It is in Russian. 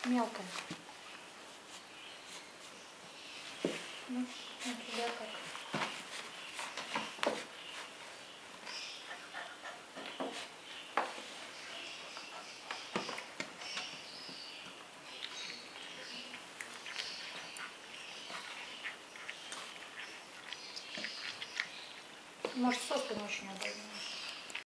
Мелкая. Ну, у тебя как? Может, сосками еще надо.